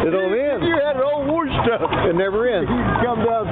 It don't end. You had it all washed up. It never ends. You can come down